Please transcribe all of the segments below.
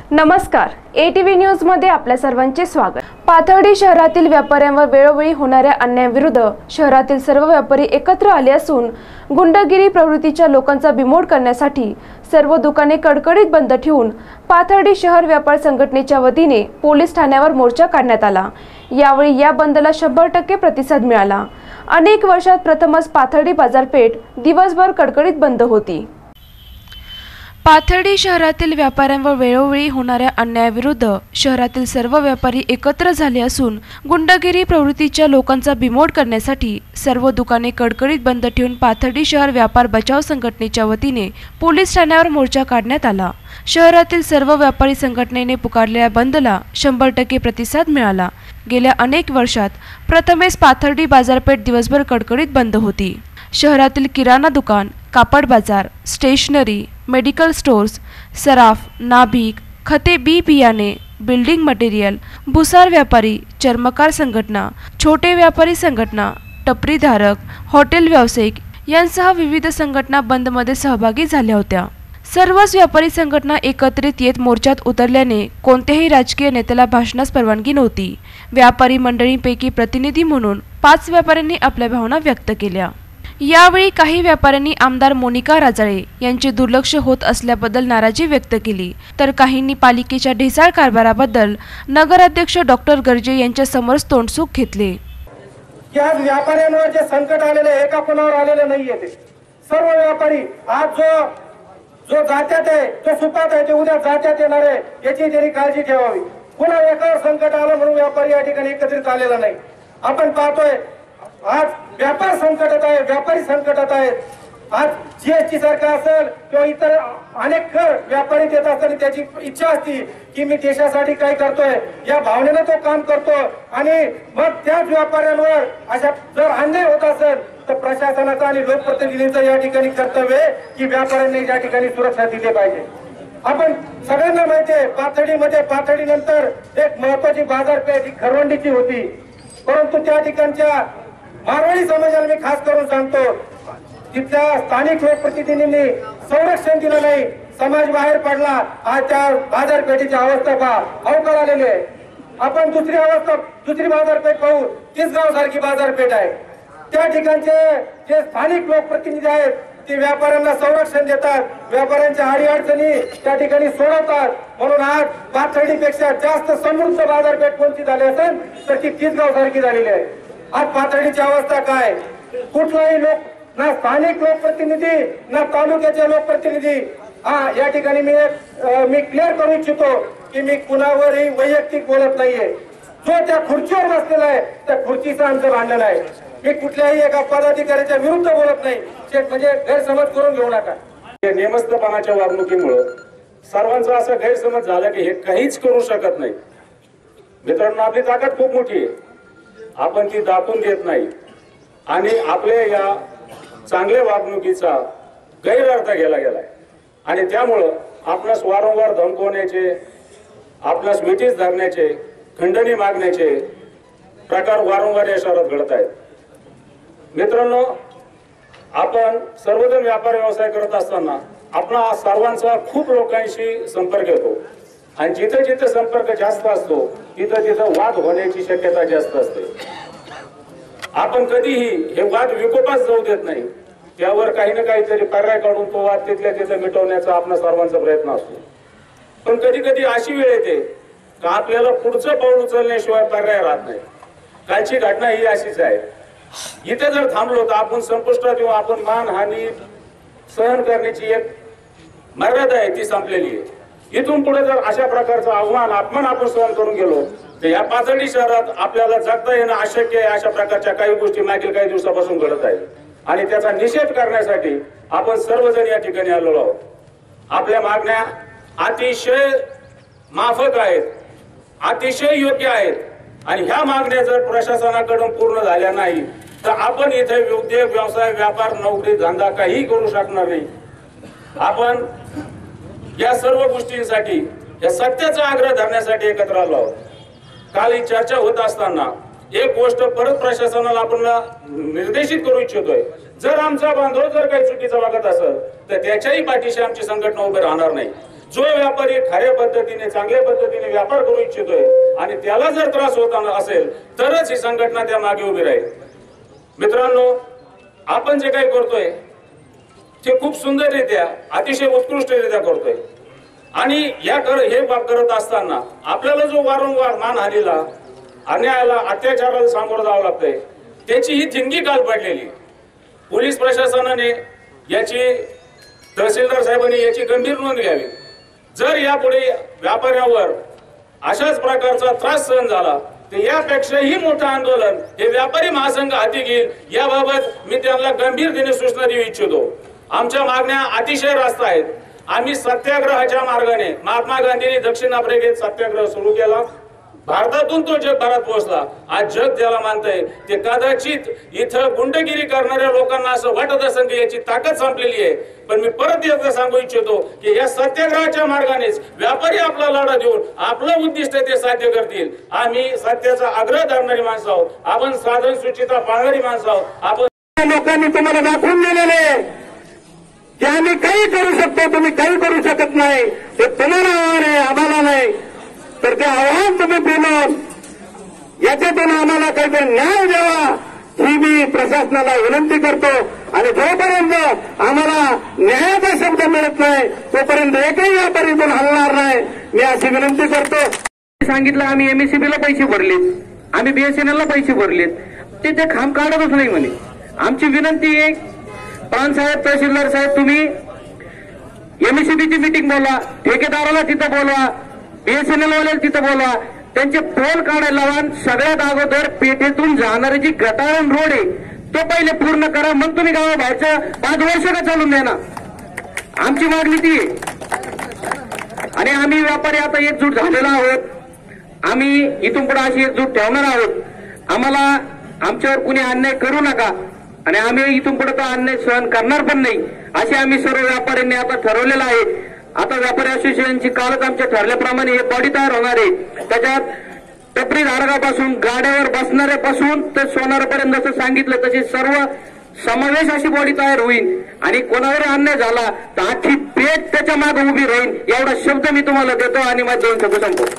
नमस्कार, ATV news मध्ये आपल्या सर्वांचे स्वागत। पाथर्डी शहरातील व्यापाऱ्यांवर वेळोवेळी होणाऱ्या अन्यायाविरुद्ध शहरातील सर्व व्यापारी एकत्र आले असून गुंडगिरी प्रवृत्तीच्या लोकांचा बिमोड करण्यासाठी सर्व दुकाने कडकडीत बंद ठेवून पाथर्डी शहर व्यापार संघटनेच्या वतीने पोलीस ठाण्यावर मोर्चा काढण्यात आला। यावेळी या बंदला 100% प्रतिसाद मिळाला। अनेक वर्षात प्रथमच पाथर्डी बाजारपेठ दिवसभर कडकडीत बंद होती। पाथर्डी शहरातील व्यापाऱ्यांवर वेळोवेळी होणाऱ्या अन्यायाविरुद्ध शहरातील सर्व व्यापारी एकत्र झाले असून गुंडगिरी प्रवृत्तीच्या लोकांचा बिमोड करण्यासाठी सर्व दुकाने कडकडीत बंद ठेवून पाथर्डी शहर व्यापार बचाव संघटनेच्या वतीने पोलीस ठाण्यावर मोर्चा काढण्यात आला। शहरातील सर्व व्यापारी संघटनेने पुकारलेल्या बंदला 100% प्रतिसाद मिळाला। गेल्या अनेक वर्षात प्रथमेच पाथर्डी बाजारपेठ दिवसभर कडकडीत बंद होती। शहरातील किराणा दुकान, कापड बाजार, स्टेशनरी, मेडिकल स्टोर्स, सराफ, नाभिक, खते, बी बियाणे, बिल्डिंग मटेरियल, भुसार व्यापारी, चर्मकार संघटना, छोटे व्यापारी संघटना, टपरीधारक, हॉटेल व्यावसायिक यांसह विविध संघटना बंदमध्ये सहभागी झाल्या होत्या। सर्वच व्यापारी संघटना एकत्रित येत मोर्चात उतरल्याने कोणत्याही राजकीय नेत्याला भाषणास परवानगी नव्हती। व्यापारी मंडळींपैकी प्रतिनिधी म्हणून 5 व्यापाऱ्यांनी आपल्या भावना व्यक्त केल्या। यावेळी काही व्यापाऱ्यांनी आमदार मोनिका राजाळे यांचे दुर्लक्ष होत असल्याबद्दल नाराजी व्यक्त केली, तर काहींनी पालिकेच्या ढिसाळ कारभाराबद्दल नगराध्यक्ष डॉक्टर गर्जे यांच्या समोर तोंडसुख घेतले। या व्यापाऱ्यांवर जे संकट आलेले एका कोणावर आलेले नाहीये, ते सर्व व्यापारी आज जो जात्यात आहे तो सुखात आहे, ते उद्या जात्यात येणार आहे याची त्यांनी काळजी ठेवावी। पुन्हा एकावर संकट आलं म्हणून व्यापारी या ठिकाणी एकत्रित आलेला नाही। आपण पाहतोय आज व्यापार संकटात आहे, व्यापारी संकटात आहेत। आज GST सारखा असेल किंवा इतर अनेक कर व्यापारी देत असताना त्याची इच्छा असते की मी देशासाठी काय करतोय या भावनेने तो काम करतो, आणि मग त्याच व्यापाऱ्यांवर अशा जर अन्याय होत असेल तर प्रशासनाचं आणि लोकप्रतिनिधींचं या ठिकाणी कर्तव्य आहे की व्यापाऱ्यांनी या ठिकाणी सुरक्षा दिली पाहिजे। आपण सगळ्यांना माहिती आहे पाथर्डीमध्ये पाथर्डी नंतर एक महत्वाची बाजारपेठ ही खरवंडीची होती, परंतु त्या ठिकाणच्या मारवाडी समाजाला मी खास करून सांगतो, तिथल्या स्थानिक लोकप्रतिनिधींनी संरक्षण दिलं नाही, समाज बाहेर पडला। आज त्या बाजारपेठेची अवस्था पहा, अवकाळ आलेली आहे। आपण दुसरी बाजारपेठ पाहू, तिसगाव सारखी बाजारपेठ आहे। त्या ठिकाणचे जे स्थानिक लोकप्रतिनिधी आहेत ते व्यापाऱ्यांना संरक्षण देतात, व्यापाऱ्यांच्या अडीअडचणी त्या ठिकाणी सोडवतात, म्हणून आज पाथर्डीपेक्षा जास्त समृद्ध बाजारपेठ कोणती झाली असेल तर ती तिसगाव सारखी झालेली आहे। आज पाथर्डीची अवस्था काय, कुठलाही लोक ना स्थानिक लोकप्रतिनिधी ना तालुक्याचे लोकप्रतिनिधी, या ठिकाणी मी क्लिअर करू इच्छितो की मी कुणावरही वैयक्तिक बोलत नाहीये। जो त्या खुर्चीवर बसलेला आहे त्या खुर्चीचं आमचं भांडण आहे। मी कुठल्याही एका पदाधिकाऱ्याच्या विरुद्ध बोलत नाही, म्हणजे गैरसमज करून घेऊ नका। नेमस्तपणाच्या वागणुकीमुळे सर्वांचा असा गैरसमज झाला की हे काहीच करू शकत नाही। मित्रांनो, आपली ताकद खूप मोठी आहे, आपण ती दाखवून देत नाही आणि आपल्या या चांगल्या वागणुकीचा गैरअर्थ केला गेलाय, आणि त्यामुळं आपणास वारंवार धमकवण्याचे, आपणास मिठीस धरण्याचे, खंडणी मागण्याचे प्रकार वारंवार या शहरात घडत आहेत। मित्रांनो, आपण सर्वजण व्यापार व्यवसाय करत असताना आपला सर्वांचा खूप लोकांशी संपर्क येतो, आणि जिथे जिथे संपर्क जास्त असतो तिथं तिथं वाद होण्याची शक्यता जास्त असते। आपण कधीही हे वाद विकोपास जाऊ देत नाही, त्यावर काही ना काहीतरी पर्याय काढून तो वाद तिथल्या तिथे मिटवण्याचा आपला सर्वांचा प्रयत्न असतो। पण कधी कधी अशी वेळ येते का आपल्याला पुढचं पाऊल उचलण्याशिवाय पर्याय राहत नाही। कालची घटना ही अशीच आहे, इथे जर थांबलो तर आपण संपुष्टात येऊ, आपण मानहानी सहन करण्याची एक मर्यादा आहे ती संपलेली आहे। इथून पुढे जर अशा प्रकारचं आव्हान अपमान आपण सहन करून गेलो तर या पाथर्डी शहरात आपल्याला जगता येणं अशक्य आहे। अशा प्रकारच्या काही गोष्टी मागील काही दिवसापासून घडत आहेत, आणि त्याचा निषेध करण्यासाठी आपण सर्वजण या ठिकाणी आलेलो आहोत। आपल्या मागण्या अतिशय माफक आहेत, अतिशय योग्य आहेत, आणि ह्या मागण्या जर प्रशासनाकडून पूर्ण झाल्या नाही तर आपण इथे उद्योग, व्यवसाय, व्यापार, नोकरी, धंदा काही करू शकणार नाही। आपण या सर्व गोष्टींसाठी, या सत्याचा आग्रह धरण्यासाठी एकत्र आलो आहोत। काल ही चर्चा होत असताना एक गोष्ट परत प्रशासनाला आपण निर्देशित करू इच्छितोय, जर आमचा बांधव जर काही चुकीचा वागत असेल तर त्याच्याही पाठीशी आमची संघटना उभी राहणार नाही। जो व्यापारी खऱ्या पद्धतीने चांगल्या पद्धतीने व्यापार करू इच्छितोय आणि त्याला जर त्रास होताना असेल तरच ही संघटना त्या मागे उभी राहील. मित्रांनो, आपण जे काही करतोय ते खूप सुंदररित्या अतिशय उत्कृष्टरित्या करतोय आणि हे करत असताना आपल्याला जो वारंवार मानहानीला, अन्यायाला, अत्याचाराला सामोरं जावं लागतंय त्याची ही थिंगी काल पडलेली. पोलीस प्रशासनाने याची, तहसीलदार साहेबांनी याची गंभीर नोंद घ्यावी. जर यापुढे व्यापाऱ्यावर अशाच प्रकारचा त्रास सहन झाला तर यापेक्षाही मोठं आंदोलन हे व्यापारी महासंघ हाती घेईल. याबाबत मी त्यांना गंभीरतेने सूचना देऊ इच्छितो. आमच्या मागण्या अतिशय रास्त आहेत. आम्ही सत्याग्रहाच्या मार्गाने, महात्मा गांधींनी दक्षिण आफ्रिकेत सत्याग्रह सुरू केला, भारतातून तो जगभरात पोहोचला. आज जग त्याला मानतंय. ते कदाचित इथं गुंडगिरी करणाऱ्या लोकांना असं वाटत असेल की याची ताकद संपलेली आहे, पण मी परत एकदा सांगू इच्छितो की या सत्याग्रहाच्या मार्गानेच व्यापारी आपला लढा देऊन आपलं उद्दिष्ट ते साध्य करतील. आम्ही सत्याचा आग्रह धरणारी माणसं आहोत. आपण साधारण सुचिता पाळणारी माणसं आहोत. आपण लोकांनी तुम्हाला दाखवून दिलेले की आम्ही काही करू शकतो, तुम्ही काही करू शकत नाही. ते तुम्हाला आव्हान आहे, आम्हाला नाही. तर ते आव्हान तुम्ही पेलून याच्यातून आम्हाला काहीतरी न्याय द्यावा ही मी प्रशासनाला विनंती करतो. आणि जोपर्यंत आम्हाला न्यायाचा शब्द मिळत नाही तोपर्यंत एकही व्यापारी इथून हलणार नाही, मी अशी विनंती करतो. सांगितलं आम्ही एमएससीबीला पैसे भरलेत, आम्ही बीएसएनएलला पैसे भरलेत, ते खांब काढतच नाही म्हणे. आमची विनंती आहे, प्राण साहेब, तहसीलदार साहेब, तुम्ही एमएससीबीची मीटिंग बोलवा, ठेकेदाराला तिथं बोलवा, बीएसएनएल वाल्याला तिथं बोलवा, त्यांचे पोल काढायला लावा. सगळ्यात अगोदर पेठेतून जाणारी जी गटारण रोड आहे तो पहिले पूर्ण करा, मग तुम्ही गावाबाहेरचं 5 वर्ष का चालून द्या ना. आमची मागणी ती आहे. आणि आम्ही व्यापारी आता एकजूट झालेला आहोत. आम्ही इथून पुढे अशी एकजूट ठेवणार आहोत. आम्हाला आमच्यावर कुणी अन्याय करू नका आणि आम्ही इथून पुढे तो अन्याय सहन करणार पण नाही असे आम्ही सर्व व्यापाऱ्यांनी आता ठरवलेलं आहे. आता व्यापारी असोसिएशनची कालच आमच्या ठरल्याप्रमाणे हे बॉडी तयार होणार आहे. त्याच्यात टपरी धारकापासून गाड्यावर बसणाऱ्यापासून तर सोनारापर्यंत जसं सांगितलं तशी सर्व समावेश अशी बॉडी तयार होईल. आणि कोणावर अन्याय झाला तर आखी पेठ त्याच्या मागे उभी राहील. एवढा शब्द मी तुम्हाला देतो आणि माझे 2 शब्द सांगतो.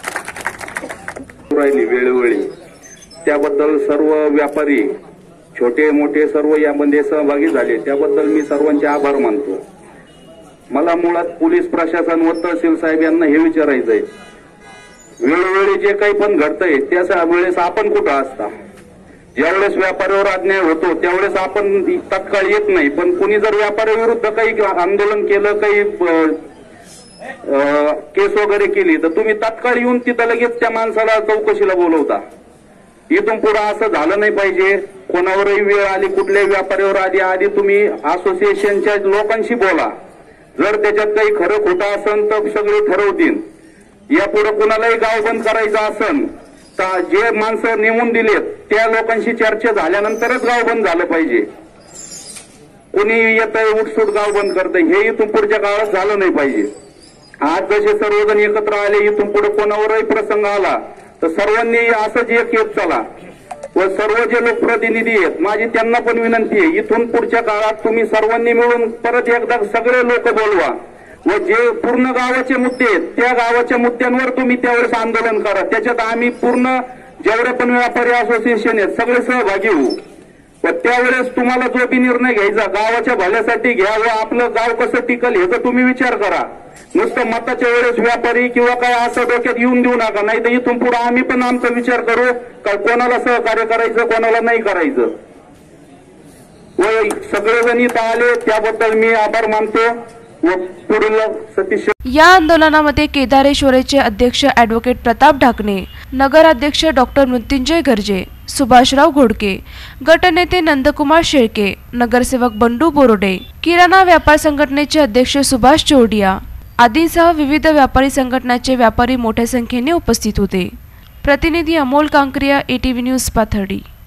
वेळोवेळी त्याबद्दल सर्व व्यापारी छोटे मोठे सर्व यामध्ये सहभागी झाले, त्याबद्दल मी सर्वांचे आभार मानतो. मला मुळात पोलीस प्रशासन व तहसील साहेब यांना हे विचारायचं आहे, वेळोवेळी जे काही पण घडतंय त्या वेळेस आपण कुठं असता? ज्यावेळेस व्यापाऱ्यावर अन्याय होतो त्यावेळेस आपण तत्काळ येत नाही, पण कुणी जर व्यापाऱ्याविरुद्ध काही आंदोलन केलं, काही केस वगैरे केली तर तुम्ही तत्काळ येऊन तिथं लगेच त्या माणसाला चौकशीला बोलवता. इथून पुढे असं झालं नाही पाहिजे. कोणावरही वेळ आली, कुठल्याही व्यापाऱ्यावर आधी तुम्ही असोसिएशनच्या लोकांशी बोला. जर त्याच्यात काही खरं खोटं असेल तर सगळे ठरवतील. यापुढे कुणालाही गाव बंद करायचं असेल तर जे माणसं नेमून दिलेत त्या लोकांशी चर्चा झाल्यानंतरच गाव बंद झालं पाहिजे. कोणी येतंय उठसूट गाव बंद करतंय हे इथून पुढच्या काळात झालं नाही पाहिजे. आज जसे सर्वजण एकत्र आले, इथून पुढे कोणावरही प्रसंग आला तर सर्वांनी असंच एक येत चला. व सर्व जे लोकप्रतिनिधी आहेत माझी त्यांना पण विनंती आहे, इथून पुढच्या काळात तुम्ही सर्वांनी मिळून परत एकदा सगळे लोक बोलवा व जे पूर्ण गावाचे मुद्दे आहेत त्या गावाच्या मुद्द्यांवर तुम्ही त्यावेळेस आंदोलन करा. त्याच्यात आम्ही पूर्ण जेवढे पण व्यापारी असोसिएशन आहेत सगळे सहभागी होऊ. व त्यावेळेस तुम्हाला जो बी निर्णय घ्यायचा गावाच्या भल्यासाठी घ्या व आपलं गाव कसं टिकल ह्याचा तुम्ही विचार करा. नुसतं मताच्या वेळेस व्यापारी किंवा काय असं डोक्यात येऊन देऊ नका, नाही तर इथून पुढे आम्ही पण आमचा विचार करू का कोणाला सहकार्य करायचं कोणाला नाही करायचं. व सगळेजण इथं आले त्याबद्दल मी आभार मानतो. व पुढील सतीश या आंदोलनामध्ये केदारेश्वरचे अध्यक्ष ॲडव्होकेट प्रताप ढाकणे, नगराध्यक्ष डॉक्टर मृत्युंजय गर्जे, सुभाषराव घोडके, गटनेते नंदकुमार शेळके, नगरसेवक बंडू बोरोडे, किराणा व्यापार संघटनेचे अध्यक्ष सुभाष चौडिया आदींसह विविध व्यापारी संघटनांचे व्यापारी मोठ्या संख्येने उपस्थित होते. प्रतिनिधी अमोल कांकरिया, ATV न्यूज, पाथर्डी.